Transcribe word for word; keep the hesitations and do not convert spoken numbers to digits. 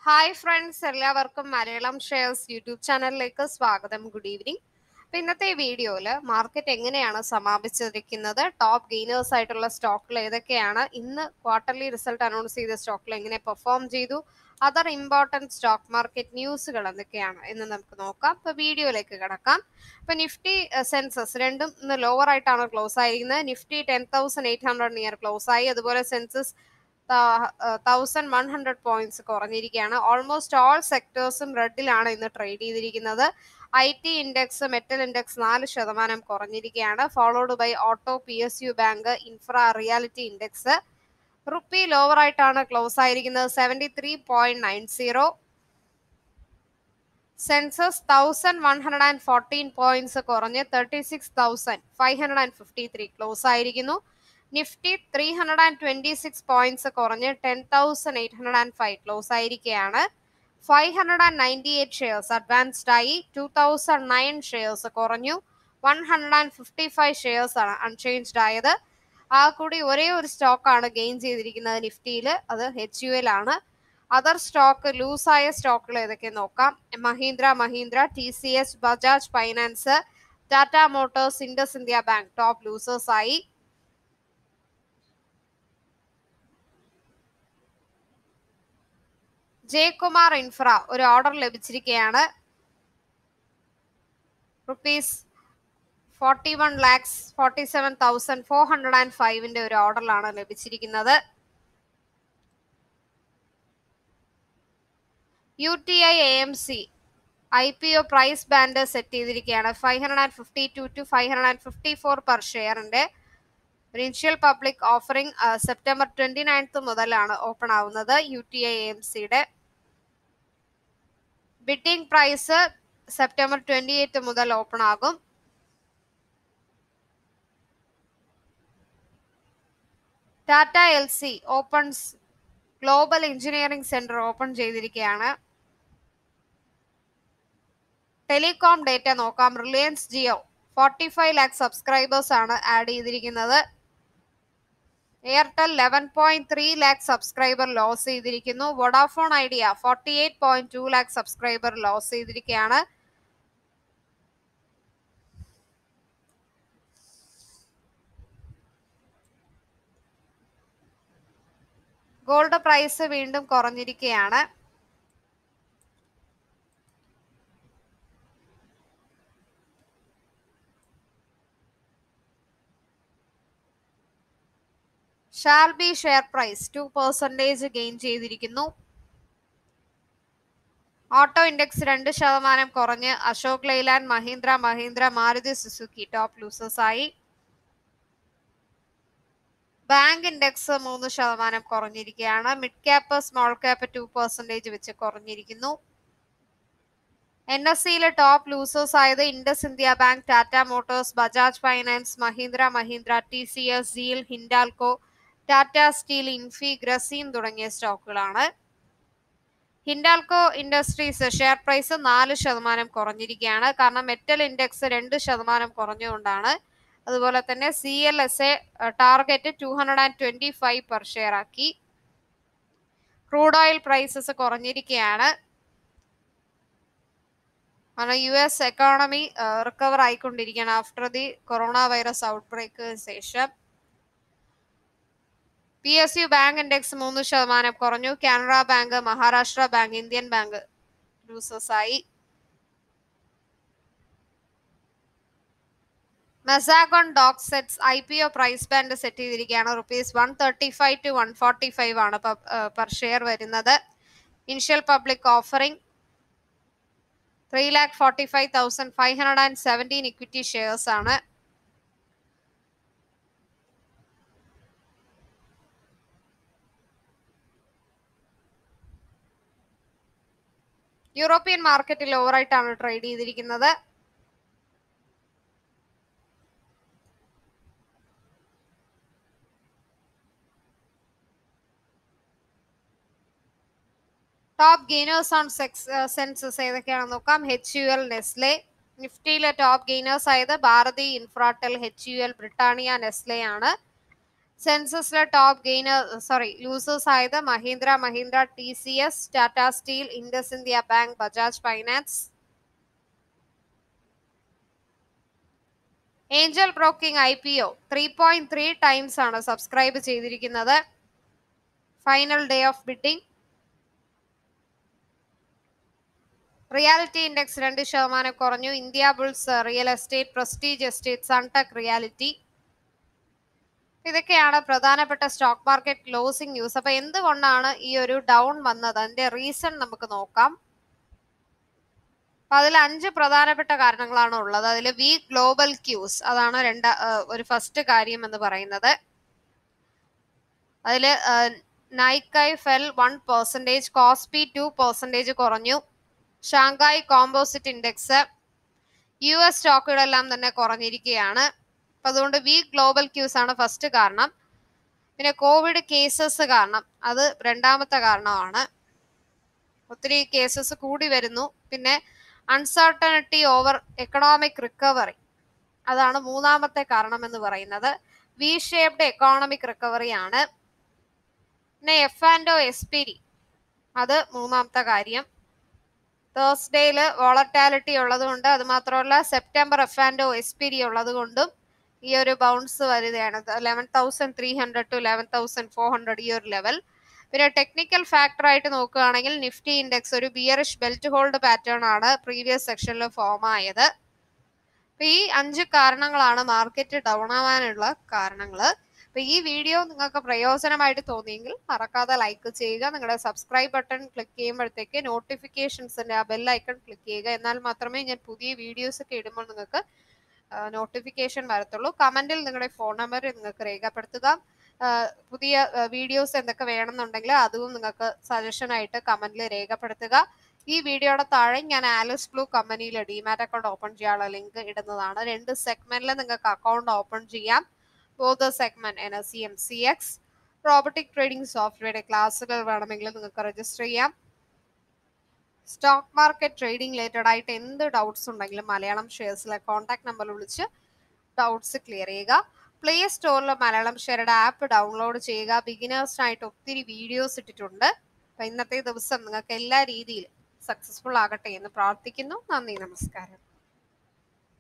Hi friends, എല്ലാവർക്കും Malayalam shares YouTube ചാനലിലേക്ക് സ്വാഗതം. Good evening. അപ്പൊ ഇന്നത്തെ വീഡിയോയിൽ മാർക്കറ്റ് എങ്ങനെയാണ് സമാപിച്ചിരിക്കുന്നത്, ടോപ്പ് ഗെയിനേഴ്സ് ആയിട്ടുള്ള സ്റ്റോക്കുകൾ ഏതൊക്കെയാണ്, ഇന്ന് ക്വാർട്ടർലി റിസൾട്ട് അനൗൺസ് ചെയ്ത സ്റ്റോക്കുകൾ എങ്ങനെ പെർഫോം ചെയ്തു, അതർ ഇമ്പോർട്ടൻറ്റ് സ്റ്റോക്ക് മാർക്കറ്റ് ന്യൂസുകൾ എന്തൊക്കെയാണ് എന്ന് നമുക്ക് നോക്കാം. ഇപ്പൊ വീഡിയോയിലേക്ക് കിടക്കാം. ഇപ്പൊ നിഫ്റ്റി സെൻസസ് രണ്ടും ഇന്ന് ലോവർ ആയിട്ടാണ് ക്ലോസ് ആയിരിക്കുന്നത്. Nifty ten thousand eight hundred near close ആയി. അതുപോലെ Sensex thousand one hundred points കുറഞ്ഞിരിക്കുകയാണ്. ഓൾമോസ്റ്റ് ഓൾ സെക്ടേഴ്സും റെഡിലാണ് ഇന്ന് ട്രേഡ് ചെയ്തിരിക്കുന്നത്. I T index, metal index നാല് ശതമാനം കുറഞ്ഞിരിക്കുകയാണ്. Followed by auto, P S U bank, infra, reality index. Rupee lower ആയിട്ടാണ് ക്ലോസ് ആയിരിക്കുന്നത്, seventy three point nine zero. Sensex thousand one hundred and fourteen points കുറഞ്ഞ് thirty six thousand five hundred and fifty three close ആയിരിക്കുന്നു. Nifty three hundred and twenty six points കുറഞ്ഞ് ten thousand eight hundred and five close ആയിരിക്കുകയാണ്. Five hundred and ninety eight shares advanced ആയി. Two thousand nine shares കുറഞ്ഞു. One hundred and fifty five shares ആണ് unchanged ആയത്. ആ കൂടി ഒരേ ഒരു സ്റ്റോക്കാണ് ഗെയിൻ ചെയ്തിരിക്കുന്നത് നിഫ്റ്റിയിൽ, അത് എച്ച് യു എൽ ആണ്. അതർ സ്റ്റോക്ക് ലൂസായ സ്റ്റോക്കുകൾ ഏതൊക്കെ നോക്കാം. Mahindra Mahindra, T C S, Bajaj finance, Tata Motors, Indus India bank top losers ആയി. ജയകുമാർ ഇൻഫ്ര ഒരു ഓർഡർ ലഭിച്ചിരിക്കുകയാണ്. Rupees forty one lakhs forty seven thousand four hundred and ഫൈവിന്റെ ഒരു ഓർഡറിലാണ് ലഭിച്ചിരിക്കുന്നത്. U T I A M C I P O price band set ചെയ്തിരിക്കുകയാണ്. Five hundred and fifty two to five hundred and fifty four per ഷെയറിന്റെ ഒരു initial public offering September twenty ninth മുതലാണ് open ആവുന്നത്. U T I A M സിയുടെ bidding price September twenty eight മുതൽ open ആകും. Tata Elxsi opens global engineering centre open ചെയ്തിരിക്കുകയാണ്. Telecom data നോക്കാം. Reliance Jio forty five lakh subscribers ആണ് add ചെയ്തിരിക്കുന്നത്. Airtel eleven point three lakh subscriber loss ചെയ്തിരിക്കുന്നു. Vodafone Idea forty eight point two lakh subscriber loss ചെയ്തിരിക്കുകയാണ്. Gold price വീണ്ടും കുറഞ്ഞിരിക്കുകയാണ്. Shalby share price two percentage gain ചെയ്തിരിക്കുന്നു. Auto index രണ്ട് ശതമാനം കുറഞ്ഞ് Ashok Leyland, Mahindra Mahindra, Maruti Suzuki top losers ആയി. ബാങ്ക് ഇൻഡെക്സ് മൂന്ന് ശതമാനം കുറഞ്ഞിരിക്കുകയാണ്. Mid cap, small cap two percentage വെച്ച് കുറഞ്ഞിരിക്കുന്നു. എൻ എസ് സിയിലെ ടോപ്പ് ലൂസേഴ്സ് ആയത് Indus India bank, Tata Motors, Bajaj finance, Mahindra Mahindra, T C S, ZEEL, Hindalco, Tata steel, Infy, Grasim തുടങ്ങിയ സ്റ്റോക്കുകളാണ്. ഹിൻഡാൽകോ ഇൻഡസ്ട്രീസ് ഷെയർ പ്രൈസ് നാല് ശതമാനം കുറഞ്ഞിരിക്കുകയാണ്. കാരണം മെറ്റൽ ഇൻഡെക്സ് രണ്ട് ശതമാനം കുറഞ്ഞുകൊണ്ടാണ്. അതുപോലെ തന്നെ C L S A target two hundred and twenty five per share ആക്കി. ക്രൂഡ് ഓയിൽ പ്രൈസസ് കുറഞ്ഞിരിക്കുകയാണ്. കാരണം യു എസ് എക്കോണമി റിക്കവർ ആയിക്കൊണ്ടിരിക്കുകയാണ് after the corona virus outbreak ശേഷം. P S U bank index മൂന്ന് ശതമാനം കുറഞ്ഞു. Canara bank, Maharashtra bank, Indian bank losers ആയി. Mazagon dock sets I P O price band set ചെയ്തിരിക്കുകയാണ്. Rupees one thirty five to one forty five ആണ് per share വരുന്നത്. Initial public offering three lakh forty five thousand five hundred and seventeen equity shares ആണ്. European മാർക്കറ്റിൽ ഓവറായിട്ടാണ് trade ചെയ്തിരിക്കുന്നത്. Top gainers on Sensex ഏതൊക്കെയാണെന്ന് നോക്കാം. H U L, Nestle. നിഫ്റ്റിയിലെ top gainers ആയത് Bharti Infratel, H U L, Britannia, Nestle ആണ്. സെൻസസിലെ ടോപ്പ് ഗെയിനർ സോറി ലൂസേഴ്സ് ആയത് Mahindra Mahindra, T C S, Tata steel, Indus India bank, Bajaj finance. Angel Broking I P O three point three times ആണ് subscribe ചെയ്തിരിക്കുന്നത്. Final day of bidding. Reality index രണ്ട് ശതമാനം കുറഞ്ഞു. Indiabulls, real estate, Prestige estate, Sunteck reality. ഇതൊക്കെയാണ് പ്രധാനപ്പെട്ട stock market closing news. അപ്പൊ എന്തുകൊണ്ടാണ് ഈ ഒരു ഡൗൺ വന്നത്, അതിന്റെ റീസൺ നമുക്ക് നോക്കാം. അപ്പൊ അതിൽ അഞ്ച് പ്രധാനപ്പെട്ട കാരണങ്ങളാണ് ഉള്ളത്. അതിൽ വീക്ക് ഗ്ലോബൽ ക്യൂസ് അതാണ് രണ്ട ഒരു ഫസ്റ്റ് കാര്യം എന്ന് പറയുന്നത്. അതില് Nikkei fell one percentage, Kospi two percentage കുറഞ്ഞു. Shanghai composite index, U S സ്റ്റോക്കുകളെല്ലാം തന്നെ കുറഞ്ഞിരിക്കുകയാണ്. അപ്പൊ അതുകൊണ്ട് വീക്ക് ഗ്ലോബൽ ക്യൂസ് ആണ് ഫസ്റ്റ് കാരണം. പിന്നെ കോവിഡ് കേസസ് കാരണം, അത് രണ്ടാമത്തെ കാരണമാണ്. ഒത്തിരി കേസസ് കൂടി വരുന്നു. പിന്നെ അൺസർട്ടനിറ്റി ഓവർ എക്കണോമിക് റിക്കവറി, അതാണ് മൂന്നാമത്തെ കാരണം എന്ന് പറയുന്നത്. വി ഷേപ്ഡ് എക്കോണമിക് റിക്കവറി ആണ്. പിന്നെ എഫ് ആൻഡ് ഒ എസ്പിരി, അത് മൂന്നാമത്തെ കാര്യം. തേഴ്സ്ഡേയില് വോളറ്റാലിറ്റി ഉള്ളത് കൊണ്ട്, അത് മാത്രമല്ല September F and O expiry ഉള്ളത് കൊണ്ടും ഈ ഒരു ബൗൺസ് വരുകയാണ്. Eleven thousand three hundred to eleven thousand four hundred ഈ ഒരു ലെവൽ. പിന്നെ ടെക്നിക്കൽ ഫാക്ടർ ആയിട്ട് നോക്കുകയാണെങ്കിൽ നിഫ്റ്റി ഇൻഡെക്സ് ഒരു ബിയറിഷ് ബെൽറ്റ് ഹോൾഡ് പാറ്റേൺ ആണ് പ്രീവിയസ് സെക്ഷനിൽ ഫോം ആയത്. അപ്പൊ ഈ അഞ്ച് കാരണങ്ങളാണ് മാർക്കറ്റ് ഡൗൺ ആവാനുള്ള കാരണങ്ങൾ. അപ്പൊ ഈ വീഡിയോ നിങ്ങൾക്ക് പ്രയോജനമായിട്ട് തോന്നിയെങ്കിൽ മറക്കാതെ ലൈക്ക് ചെയ്യുക. നിങ്ങളുടെ സബ്സ്ക്രൈബ് ബട്ടൺ ക്ലിക്ക് ചെയ്യുമ്പോഴത്തേക്ക് നോട്ടിഫിക്കേഷൻസിന്റെ ആ ബെൽ ഐക്കൺ ക്ലിക്ക് ചെയ്യുക. എന്നാൽ മാത്രമേ ഞാൻ പുതിയ വീഡിയോസ് ഒക്കെ ഇടുമ്പോൾ നിങ്ങൾക്ക് നോട്ടിഫിക്കേഷൻ വരത്തുള്ളൂ. കമന്റിൽ നിങ്ങളുടെ ഫോൺ നമ്പർ നിങ്ങൾക്ക് രേഖപ്പെടുത്തുക. പുതിയ വീഡിയോസ് എന്തൊക്കെ വേണമെന്നുണ്ടെങ്കിൽ അതും നിങ്ങൾക്ക് സജഷൻ ആയിട്ട് കമന്റിൽ രേഖപ്പെടുത്തുക. ഈ വീഡിയോയുടെ താഴെ ഞാൻ ആലിസ് ബ്ലൂ കമ്പനിയിൽ ഡിമാറ്റ് അക്കൗണ്ട് ഓപ്പൺ ചെയ്യാനുള്ള ലിങ്ക് ഇടുന്നതാണ്. രണ്ട് സെഗ്മെന്റിൽ നിങ്ങൾക്ക് അക്കൗണ്ട് ഓപ്പൺ ചെയ്യാം. Both segment N S C M C X robotic trading സോഫ്റ്റ്വെയറുടെ ക്ലാസ്സുകൾ വേണമെങ്കിൽ നിങ്ങൾക്ക് രജിസ്റ്റർ ചെയ്യാം. സ്റ്റോക്ക് മാർക്കറ്റ് ട്രേഡിംഗ് റിലേറ്റഡ് ആയിട്ട് എന്ത് ഡൗട്ട്സ് ഉണ്ടെങ്കിലും മലയാളം ഷെയർസിലെ കോൺടാക്ട് നമ്പറിൽ വിളിച്ച് ഡൗട്ട്സ് ക്ലിയർ ചെയ്യുക. പ്ലേ സ്റ്റോറിൽ മലയാളം ഷെയറുടെ ആപ്പ് ഡൗൺലോഡ് ചെയ്യുക. ബിഗിനേഴ്സിനായിട്ട് ഒത്തിരി വീഡിയോസ് ഇട്ടിട്ടുണ്ട്. അപ്പൊ ഇന്നത്തെ ദിവസം നിങ്ങൾക്ക് എല്ലാ രീതിയിലും സക്സസ്ഫുൾ ആകട്ടെ എന്ന് പ്രാർത്ഥിക്കുന്നു. നന്ദി, നമസ്കാരം.